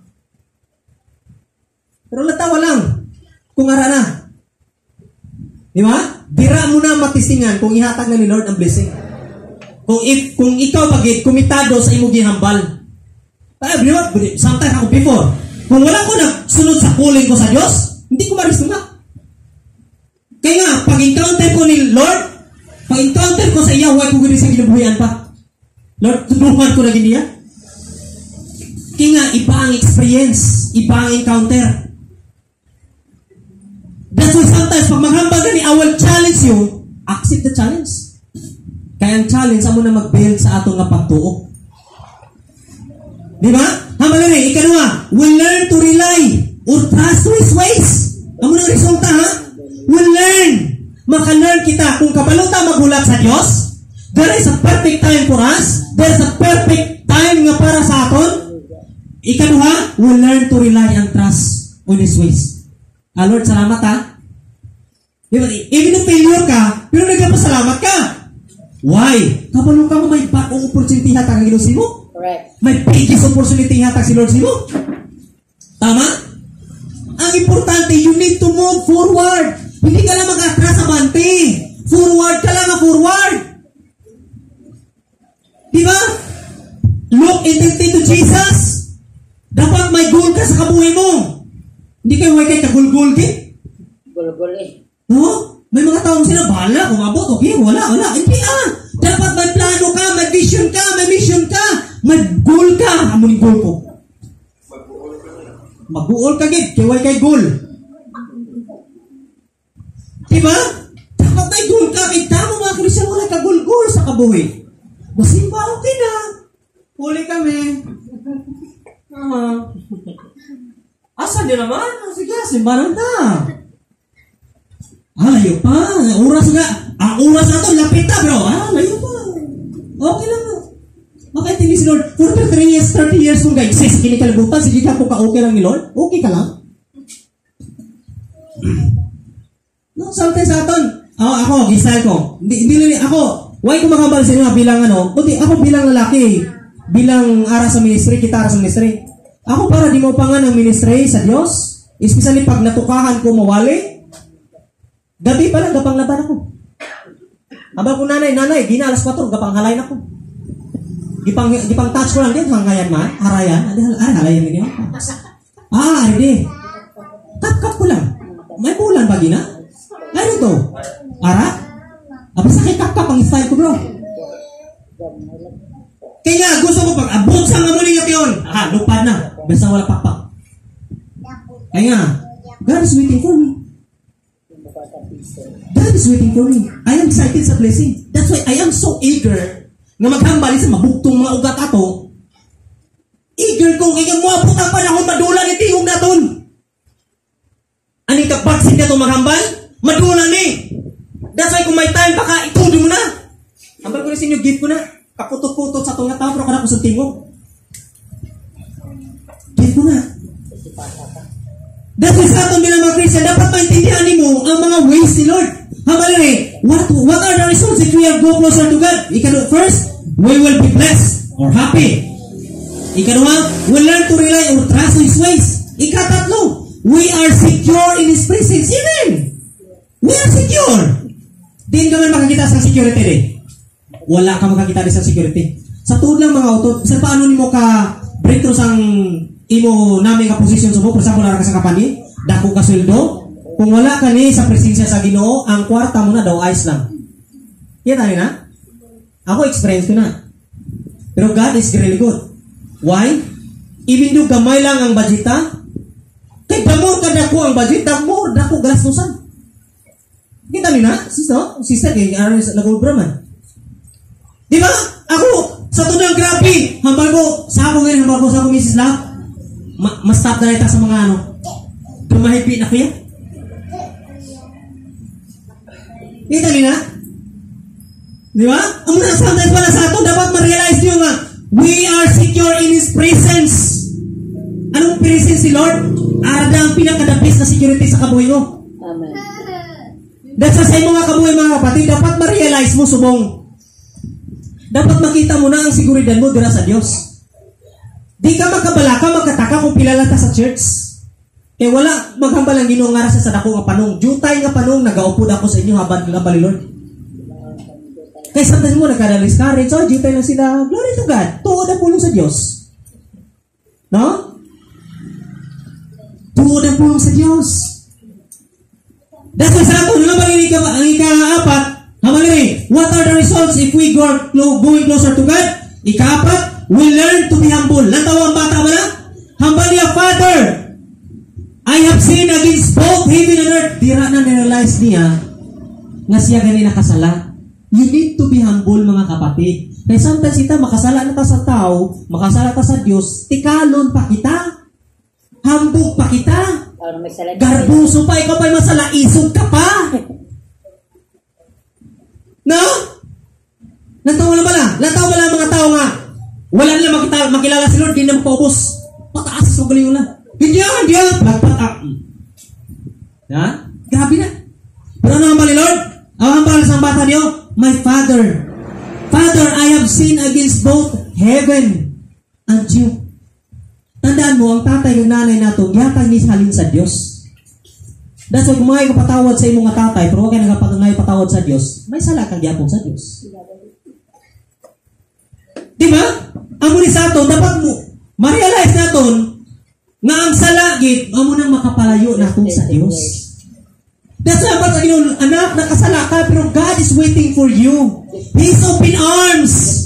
Pero natawa lang. Kung ara na. Di ba? Bira mo na matisingan kung ihatag na ni Lord ang blessing. Kung, if, kung ikaw pagit, kumitado sa imong gihambal. Tayo, di ba? Sometimes ako before. Kung wala ko nagsunod sa calling ko sa Diyos, hindi ko marisunod. Kaya nga, pag-encounter ko ni Lord, pag-encounter ko sa iya, huwag ko gano'n sa ginabuhayan pa. Lord, tulungan ko na giniya. Kaya nga, iba ang experience, iba ang encounter. That's why sometimes, pag maghambal ka ni, I will challenge you, accept the challenge. Kaya ang challenge, amo na mag-build sa atong nga pagtuo. Di ba? Hambal na rin, ikanwa, we'll learn to rely or trust to His ways. Amo na resulta, ha? We'll learn. Maka-learn kita kung kabaluta maghulat sa Diyos. There is a perfect time for us. There is a perfect time nga para sa aton. Ikaduha, we'll learn to rely and trust on His ways. Ah, Lord, salamat ha. Diba? Even if failure ka, pero nagpapasalamat ka. Why? Kabalong ka mo may bagong opportunity hatag ang Ginoo mo. Correct. May biggest opportunity hatag si Lord mo. Tama? Ang importante, you need to move forward. Hindi ka lang mag-atras sa bante. Forward ka lang, forward. Diba? Look intently to Jesus. Dapat may goal ka sa kabuhay mo. Hindi kayo huwag kayo kagul-gul din. Gul-gul eh. No? May mga taong sila, bahala, kung abot, okay, wala, wala. Hindi ah. Dapat may plano ka, may vision ka, may mission ka, may goal ka. Amo ni goal ko. Mag-goal ka gid, kaya huwag kayo goal. Diba? Dapat may goal ka. Kita mo mga Kristiyan, wala ka goal-goal sa kabuhay. Masimba, okay na. Huli kami. Uh, Asan din naman? Sige, simbahan na. Ah, layo pa. Oras nga. Ang oras na ito, lapit na bro. Ah, layo pa. Okay lang. Okay, tingin si Lord. For thirty years, thirty years kung guys, sis, kinikalibutan, sige ka kung ka-okay lang ni Lord. Okay ka lang. No, sometimes sa aton, oh, ako, gisal ko. Hindi, hindi ako, why ko makabal sa inyo bilang ano, kundi ako bilang lalaki, bilang ara sa ministry, kita ara sa ministry. Ako para di mo pa nga ng ministry sa Diyos, especially pag natukahan ko mawali, gabi pa lang, gapang laban ako. Habang ko nanay, nanay, di na alas kwatro, gapang halayin ako. Gipang, gipang touch ko lang din, hangayan man, harayan, ay, halayan din yun. Ah, hindi. Kap-kap ko lang. May bulan ba gina? Ano to? Ara? Apa sa kikakap ang style ko bro? Kaya gusto mo pag abot sa nga muli yung yun. Ah, lupad na. Basta wala pakpak. Kaya God is waiting for me. God is waiting for me. I am excited sa blessing. That's why I am so eager nga maghambali sa mabuktong mga ugat ato. Eager kong kaya mo abot ang panahon madula ni tingog naton. Ani ka baksin ka itong maghambal? Madula ni. That's why kung may time baka itudo mo na. Hambal ko na sa inyo, gift ko na. Kaputot-putot sa itong natapro ka na ko sa tingog. Gift ko na. That's why sa itong bilang mga Christian, dapat maintindihan ni mo ang mga ways ni Lord. Hambal na what, what are the results if we have go closer to God? Ika first, we will be blessed or happy. Ika-dua, we'll learn to rely or trust His ways. Ika-tatlo, we are secure in His presence. Amen. We are secure. Din ka man makakita sa security din. Wala ka makakita din sa security. Sa tuod lang mga auto, sa paano ni mo ka breakthrough sang imo namin ka posisyon sa mo, for example, ka sa kapani, dako ka sweldo, kung wala ka ni sa presensya sa Ginoo, ang kwarta mo na daw ayos lang. Kita rin na? Ako, experience ko na. Pero God is really good. Why? Even though gamay lang ang budgeta, kay damor ka dako ang budget, damor dako galastusan. Kita rin na? Sister, sister, kay Aaron sa nag-ubra man. Di ba? Ako, sa tunang grabe, hambal ko, sa ako ngayon, hambal ko sa ako, Missus Love, ma- ma-stop na rin sa mga ano, kumahipit na kuya. Kita rin na? Di ba? Ang mga sometimes pala sa ato, dapat ma-realize nyo nga, we are secure in His presence. Anong presence si Lord? Arada ang pinakadapis na security sa kabuhay mo. Amen. Dahil sa sa mga kabuhay mga kapatid, dapat ma-realize mo subong. Dapat makita mo na ang seguridad mo dira sa Diyos. Di ka magkabalaka, magkataka kung pilala ta sa church. Eh wala, maghambal ang Ginoo nga sa sadako nga panong. Jutay nga panong, nagaupod ako sa inyo habang nagambali Lord. Kaya sometimes mo nagkada-discourage, so jutay lang sila, glory to God, tuod ang pulong sa Diyos. No? Tuod ang pulong sa Diyos. That's why sa ato, naman ang ika, ang ika-apat, naman rin, what are the results if we go going closer to God? Ika-apat, we learn to be humble. Natawa ang bata ba na? Humble niya, Father, I have sinned against both heaven and earth. Dira na na-realize niya nga siya gani nakasala. You need to be humble, mga kapatid. Kaya sometimes ita, makasala na ta sa tao, makasala ta sa Diyos, tikalon pa kita. Hambog pa kita. Garbuso pa, ikaw pa'y masala, isog ka pa. No? Natawa na bala? Natawa bala mga tao nga. Wala nila makita, makilala si Lord, hindi na mapaubos. Pataas sa galing na. Hindi yan, hindi yan. Pagpatak. Ha? Grabe na. Pero ano ang bali, Lord? Ang hambal sa bata niyo, my Father, Father, I have sinned against both heaven and you. Tandaan mo, ang tatay ng nanay nato, yatang ni halin sa Diyos. That's why kung mga ipatawad sa imong tatay, pero huwag kayo nagpatangay patawad sa Diyos, may sala kang gyapon sa Diyos. Diba? Ang muli sa ato, dapat mo, ma-realize naton, nga ang salagit, amo nang makapalayo natin sa Diyos. That's why ang Panginoon, anak, nakasala ka, pero God is waiting for you. He's open arms.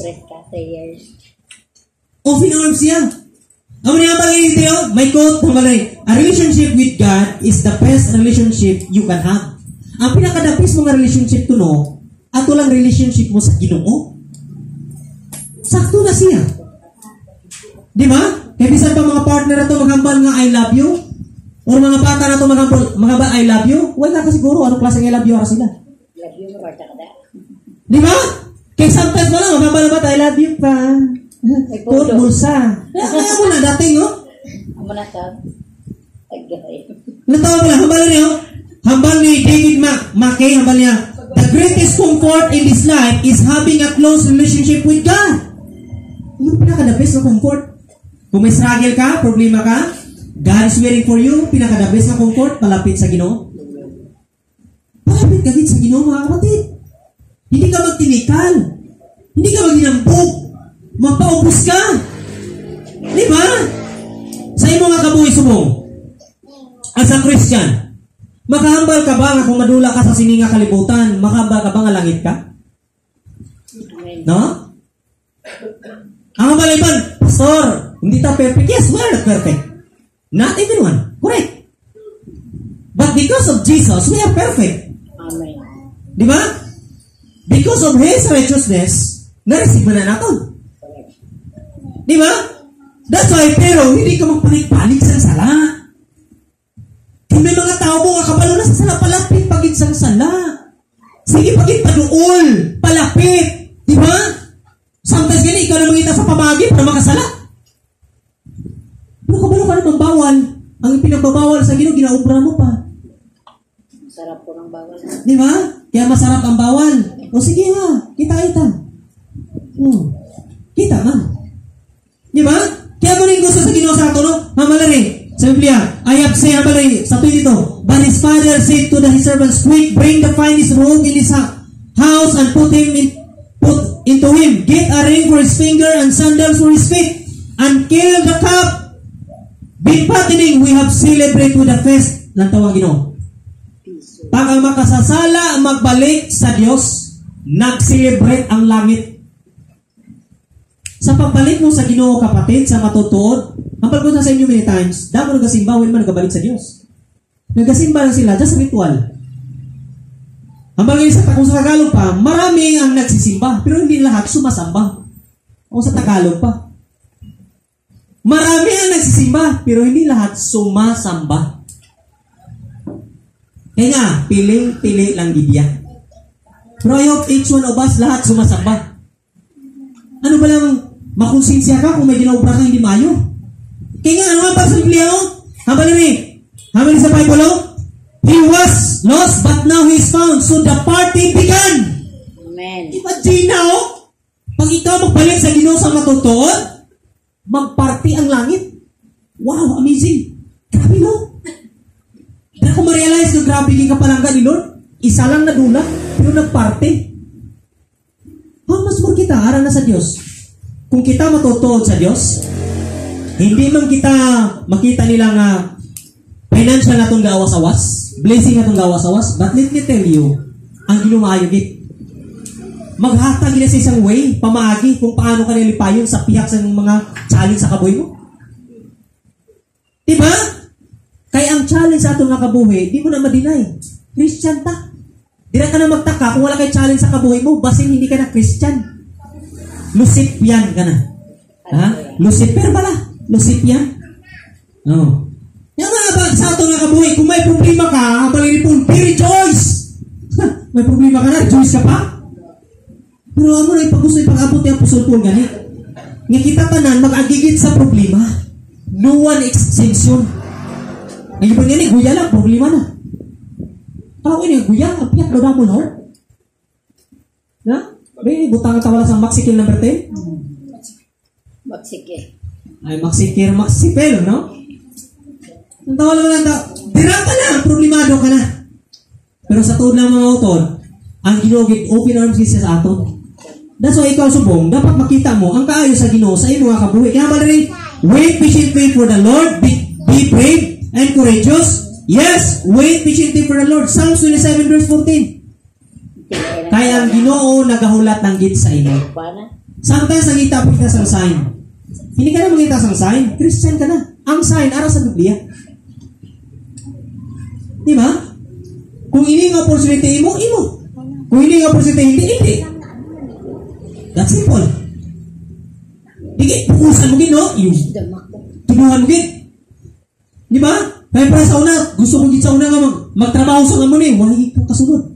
Open arms siya. Amo niya ang pag-iitiyo, may quote, a relationship with God is the best relationship you can have. Ang pinakadapis mga relationship to no, ato lang relationship mo sa Ginoo. Sakto na siya. Di ba? Kaya bisan pa mga partner na ito maghambal nga I love you, o mga bata na ito maghambal, maghambal I love you, wala ka siguro anong klaseng I love you ara sila. Love you, Marta kada. Di ba? Kaya sometimes mo lang, maghambal na ba I love you pa. Put bulsa. Kaya mo na dating, no? Amo na ka. Agay. Natawa mo lang, hambal niyo. Hambal ni David Ma- Mackay, hambal niya, the greatest comfort in this life is having a close relationship with God. Ano pinaka-the best na comfort? Kung may struggle ka, problema ka, God is waiting for you, pinaka-the best na comfort, palapit sa Ginoo. Palapit ka din sa Ginoo, mga kapatid. Hindi ka magtinikal. Hindi ka maghinambog. Mapaubos ka. Di ba? Sa imo nga kabuhi sumo, as a Christian, makahambal ka ba nga kung madula ka sa sininga kalibutan, makahambal ka ba nga langit ka? No? Ang maliban, Pastor, hindi ta perfect. Yes, we're not perfect. Not even one. Correct. But because of Jesus, we are perfect. Amen. Di ba? Because of His righteousness, na-receive na natin. Di ba? That's why, pero hindi ka magpanik-panik sa sala. Kung may mga tao mo nga kabalo na sa sala, palapit pagin sa sala. Sige, pagin paduol, palapit. Di ba? Sometimes gani, ikaw na mangita sa pamagi para makasala. Pero kabalo ka namang bawal. Ang pinagbabawal sa Ginoo, ginaubra mo pa. Masarap po ng bawal. Di ba? Kaya masarap ang bawal. O sige nga, kita-kita. Hmm. Kita man. Di ba? Kaya mo rin gusto sa Ginoo sa ato, no? Hamalari, sa Biblia, I have said, hamalari, sa dito, but his father said to the his servants, quick, bring the finest robe in his house and put him in, put into him. Get a ring for his finger and sandals for his feet, and kill the calf. Be fattening, we have celebrated with a feast. Lang tawag Ginoo. Pag ang makasasala, magbalik sa Diyos, nag-celebrate ang langit. Sa pagbalik mo sa Ginoo, kapatid, sa matutuod, ang pagpunta sa inyo many times, damo nagasimba, when man nagabalik sa Diyos. Nagasimba lang sila, just ritual. Ang bagay sa, kung sa Tagalog pa, marami ang nagsisimba, pero hindi lahat sumasamba. O sa Tagalog pa. Marami ang nagsisimba, pero hindi lahat sumasamba. Kaya nga, piling-pili lang gibiya. Pero I hope each one of us, lahat sumasamba. Ano ba lang, makonsensya ka kung may ginaobra kang hindi mayo? Kaya nga, ano nga pa sa Biblia, oh? Habang rin, habang sa Bible, oh? He was lost, but now he is found. So the party began. Amen. Imagine na, oh? Pag ikaw magbalik sa Ginoo sa matutuod, magparty ang langit. Wow, amazing. Grabe, no? Dahil ko ma-realize na grabe king kapalangga ni Lord. Isa lang na dula, pero nagparty. Ha, mas more kita, harang na sa Diyos. Kung kita matutuod sa Diyos, hindi man kita makita nilang uh, financial na itong gawas-awas, blessing na itong gawas-awas, but let me tell you, ang ginumayogit. Maghatag nila sa isang way, pamaagi kung paano ka nilipayon sa piyak sa mga challenge sa kabuhay mo. Diba? Kaya ang challenge sa itong nakabuhay, di mo na ma-deny. Christian ta. Di na ka na magtaka kung wala kay challenge sa kabuhay mo, basin hindi ka na Christian. Lucipian ka na. Ha? Lucifer bala. Lucipian. No. Yung mga ba sa itong nakabuhay, kung may problema ka, habang po, be rejoice. May problema ka na, rejoice ka pa. Pero ano na ipag-gusto ipag-abot yung pusol po gani. Nga kita tanan, mag-agigit sa problema. No one exception. Ngayon pa nga guya lang, problema na. Kalau ini guya, ang piyak daw mo, no? Na? May butang tawala sa Maxikil number ten? Magsikil. Ay, Maxikil, Maxipel, no? Ang tawala mo lang daw, dirata na, problemado ka na. Pero sa tuod ng mga utod, ang ginugit, open arms siya sa aton. That's why ikaw subong, dapat makita mo ang kaayo sa Ginoo sa iyong mga kabuhi. Kaya ba rin, wait patiently for the Lord, be, be brave and courageous. Yes, wait patiently for the Lord. Psalms twenty-seven verse fourteen. Kaya ang Ginoo nagahulat ng gid sa inyo. Sometimes nangita po kita sa sign. Hindi ka na mangita sa sign, Christian ka na. Ang sign, ara sa Biblia. Di ba? Kung hindi nga opportunity mo, imo. Kung hindi nga opportunity, hindi, hindi. That's simple. Higit, pukusan mo gid, no? Yung tunuhan mo gid. Di ba? Kaya para sa una, gusto ko gid sa una nga mag, magtrabaho sa kamo ni, wala higit kasunod.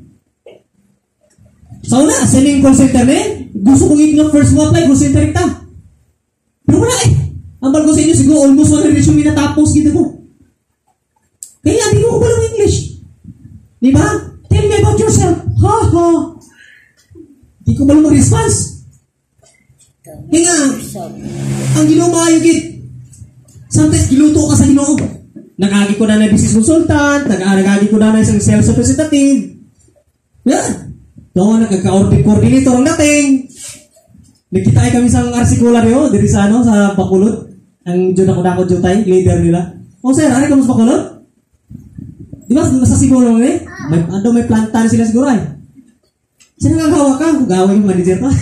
Sa una, selling call center na eh. Gusto ko gid nga first mo apply, call center kita. Pero wala eh. Ang bago sa inyo, siguro almost one resume na tapos gid ako. Kaya hindi ko ko ng English. Di ba? Tell me about yourself. Ha ha. Di ko malang mag-response. Kaya nga, ang Ginoo maayo gid. Sometimes giluto ka sa Ginoo. Nag-agi ko na na business consultant, nag-agi ko na na isang sales representative. Yan. Doon, nagka-audit coordinator ang dating. Nagkita ay kami sa arsikular yun, diri sa ano, sa Bakulod. Ang Diyon ako dako Jutay, leader nila. O sir, ano ka mas Bakulod? Di ba, nasa siguro mo eh? May, ando, may planta na sila siguro ay. Sino nga gawa ka? Gawin yung manager pa.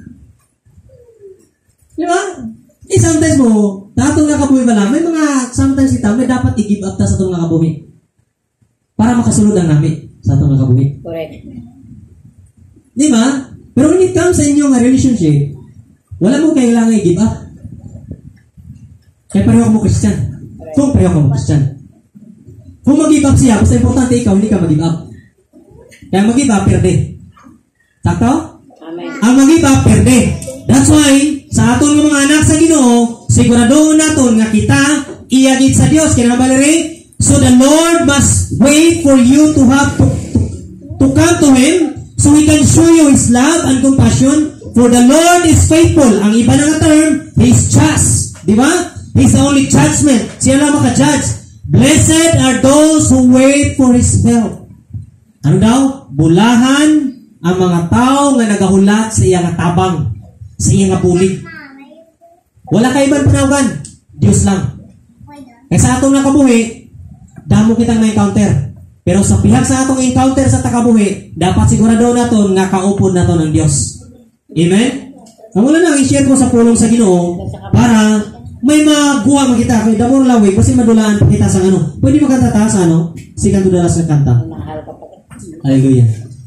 Di ba? Eh, sometimes mo, datong nakabuhi ba lang, may mga, sometimes kita, may dapat i-give up ta sa itong nakabuhi. Para makasunod ang namin sa itong nakabuhi. Correct. Di ba? Pero when it comes sa inyong relationship, wala mo kailangan i-give up. Kaya pareho ka mo Christian. Kung pareho ka mo Christian. Kung mag-give up siya, basta importante ikaw, hindi ka mag-give up. Kaya mag-give up, perde. Sakto? Amen. Ang mag-give up, perde. That's why, sa aton ng mga anak sa Ginoo, siguradoon naton nga kita iagit sa Dios. Kaya naman rin, so the Lord must wait for you to have to, to come to Him so He can show you His love and compassion. For the Lord is faithful. Ang iba na nga term, He is just. Di ba? He's the only judgment. Siya lang maka-judge. Blessed are those who wait for His help. Ano daw? Bulahan ang mga tao nga nagahulat sa iyang tabang, sa iyang bulig. Wala kay ibang panawagan. Diyos lang. Kaya sa atong nakabuhi, damo kitang na-encounter. Pero sa pihak sa atong encounter sa takabuhi, dapat sigurado naton nga kaupod naton ang Dios. Amen? Ang wala na, i-share ko sa pulong sa Ginoo para may maguwa makita kay damor lawig kasi madulaan pa kita sa ano. Pwede makanta ta sa ano? Sikan to dalas na kanta. Mahal ka pa. Hallelujah.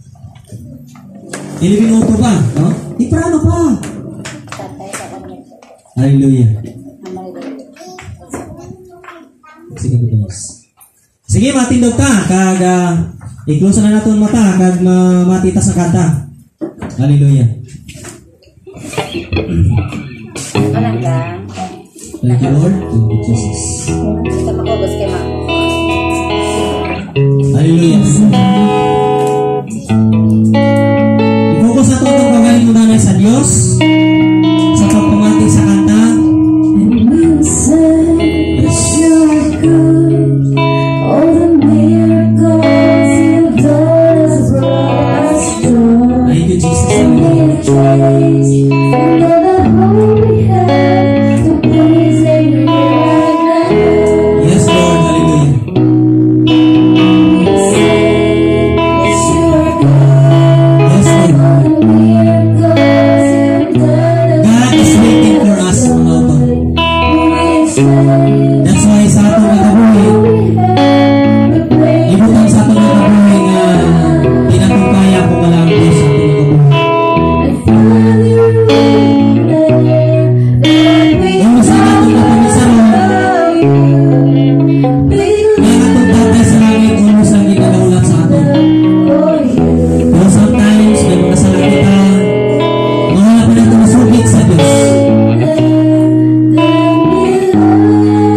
Ili minuto pa, no? Di prano pa. Tatay ka kami. Hallelujah. Amal ka. Sikan to dalas. Sige, matindog ta kag uh, i-close na naton mata kag ma matita sa kanta. Hallelujah. Anong ka? Thank you, Lord. Thank you, Jesus. Kita makubos kay Mama. Hallelujah. I-focus na ito itong gawin mo na sa Diyos sa pagpamati sa kanta. Thank you, Jesus. Yes, Lord. Hallelujah. Yes, Lord. God is waiting for us, mga utol. That's why sa atong nakabuhi, ibutang sa atong nakabuhi nga pinatungkaya ko malang Diyos sa atong nakabuhi. Kung sa atong nakamisaron, may atong tatay sa langit, ulo sa ginagaulat sa aton. Pero sometimes, may mga sala kita, mga na pinatong masugit sa Diyos.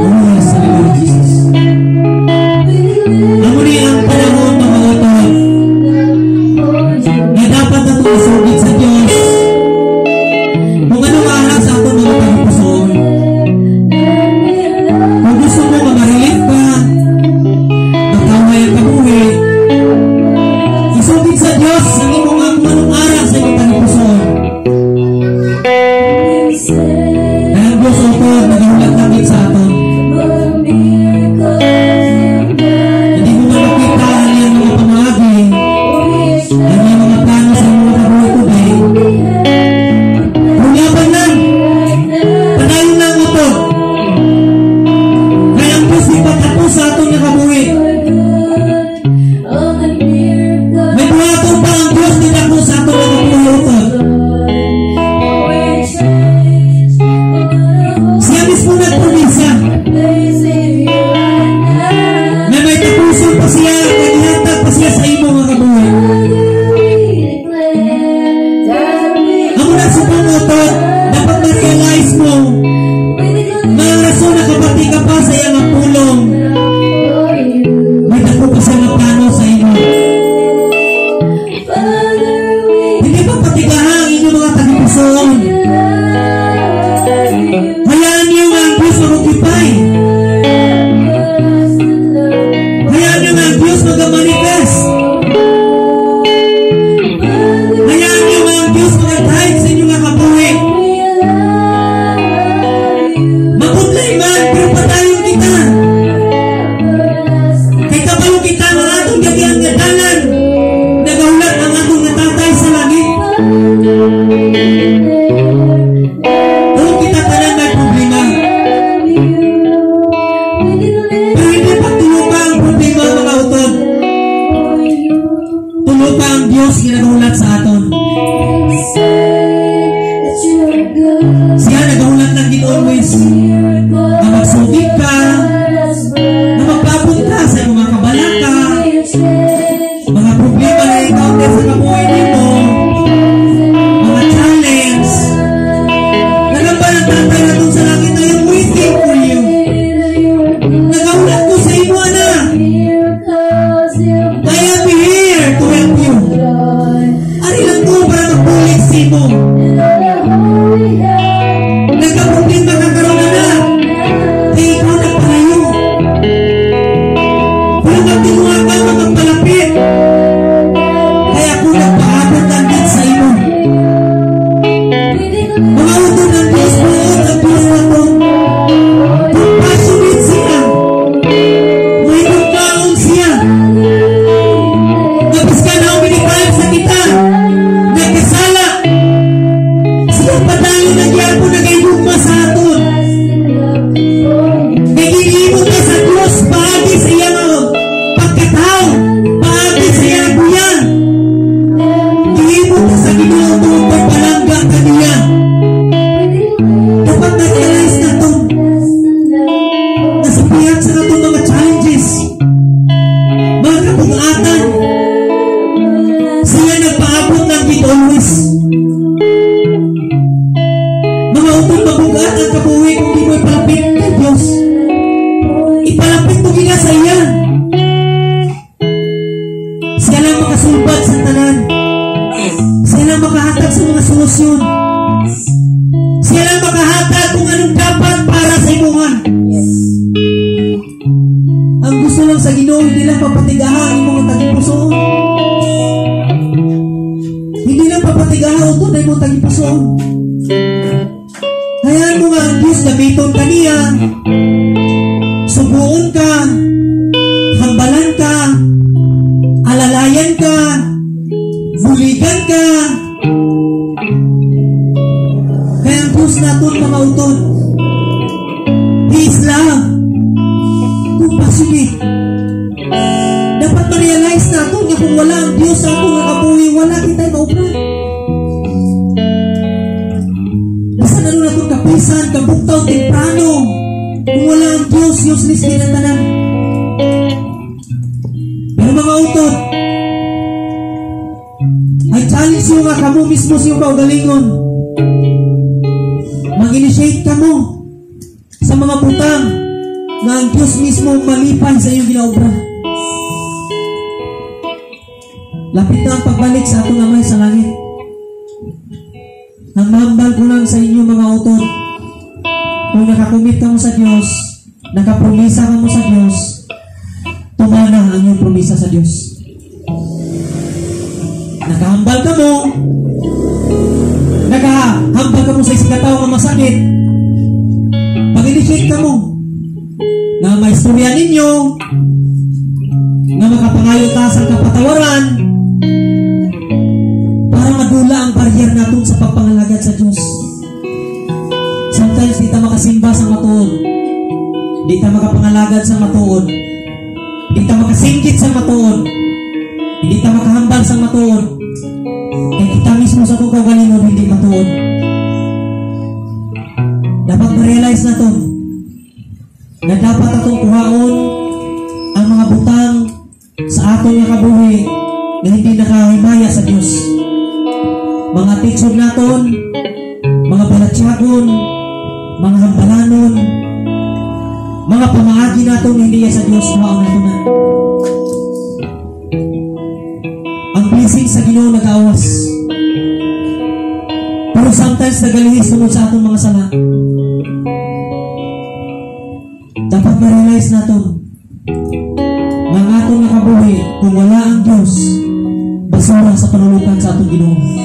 Ginoo hindi lang papatigahan ang imong tagipuso. Hindi lang papatigahan ito na imong tagipuso. Hayaan mo nga ang Diyos gamiton ka niya. Subuon ka, hambalan ka, alalayan ka, buligan ka. Kaya ang Diyos natin mga uton, He is love. Compassionate. Dapat ma-realize natin nga kung wala ang Diyos sa atong nakabuhi, wala kita'y maupra. Basta na nun natin kapisan, kabuktaw, temprano. Kung wala ang Diyos, useless kinatanan. Pero mga utot, ay challenge yung nga kamo mismo sa iyong kaugalingon. Mag-initiate ka mo sa mga butang na ang Diyos mismo malipay sa iyong ginaobra. Lapit na ang pagbalik sa atong Amay sa langit. Ang mahambal ko lang sa inyo mga utot, kung nakakumit ka mo sa Diyos, nakapromisa ka mo sa Diyos, tumana ang iyong promisa sa Diyos. Nakahambal ka mo, nakahambal ka mo sa isikataw nga masakit, pag-initiate ka mo, na may istorya ninyo, na makapangayo ta sa kapatawaran, para madula ang barrier natin sa pagpangalagad sa Diyos. Sometimes di ta makasimba sa matuod, di ta makapangalagad sa matuod, di ta makasingkit sa matuod, hindi ta makahambal sa matuod, kaya kita mismo sa kong kaugalingon hindi matuod. Dapat ma-realize na to na dapat atong kuhaon ang mga butang sa atong nga kabuhi na hindi nakahimaya sa Diyos. Mga titsog naton, mga balatyagon, mga hambalanon, mga pamaagi naton hindi sa Diyos, kuhaon nato na. Ang blessing sa Ginoo nag-awas. Pero sometimes nagalihis sunod sa atong mga sala. Dapat ma-realize natin na ang atong nakabuhi kung wala ang Diyos, basura sa panulukan sa atong Ginoo.